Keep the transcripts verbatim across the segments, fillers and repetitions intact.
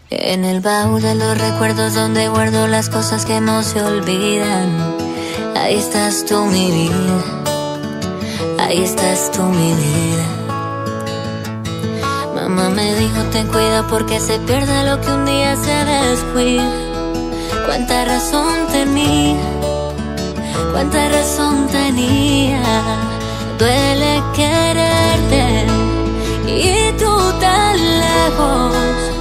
En el baúl de los recuerdos donde guardo las cosas que no se olvidan, ahí estás tú, mi vida. Ahí estás tú, mi vida. Mamá me dijo, ten cuidado porque se pierde lo que un día se descuida. Cuánta razón tenía, cuánta razón tenía. Duele quererte y tú tan lejos.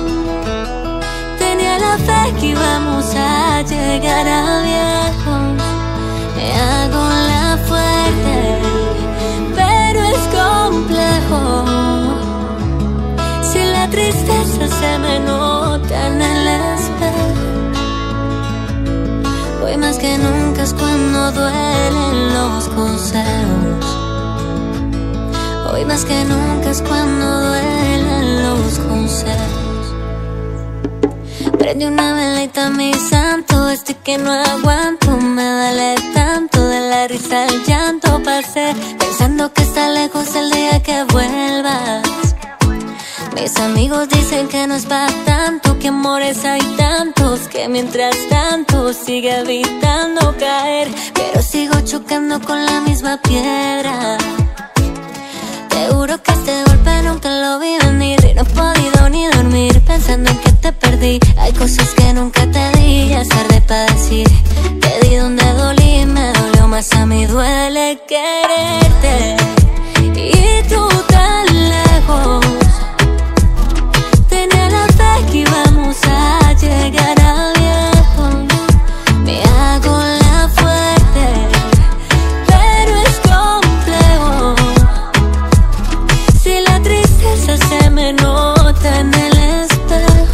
Tenía la fe que íbamos a llegar a viejos. Me hago la fuerte, pero es complejo. Si la tristeza se me nota en el espejo, hoy más que nunca es cuando duelen los consejos. Hoy más que nunca es cuando duelen los consejos. Prende una velita, mi santo, este que no aguanto. Me duele tanto, de la risa al llanto pasé, pensando que está lejos el día que vuelvas. Mis amigos dicen que no es para tanto, que amores hay tantos, que mientras tanto sigue evitando caer, pero sigo chocando con la misma piedra. Te juro que este golpe nunca lo vi venir, y no he podido ni dormir pensando en que te perdí. Hay cosas que nunca te di, ya es tarde para decir. Te di donde dolí y me dolió más a mí. Duele quererte y tú tan lejos. Tenía la fe que íbamos a llegar a viejos. Me hago la fuerte, pero es complejo. Si la tristeza se me nota en el espejo,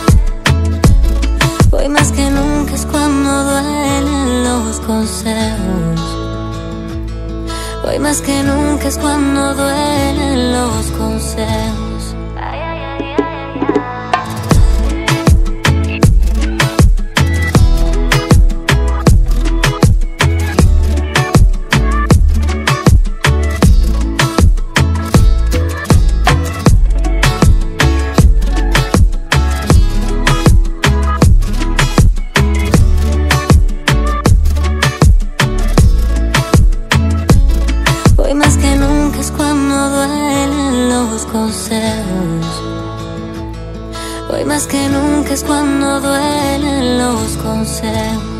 hoy más que nunca es cuando duelen los consejos. Hoy más que nunca es cuando duelen los consejos. Hoy más que nunca es cuando duelen los consejos. Hoy más que nunca es cuando duelen los consejos.